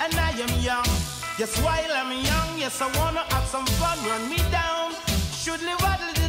and I am young. Yes, while I'm young, yes, I wanna have some fun. Run me down. Should live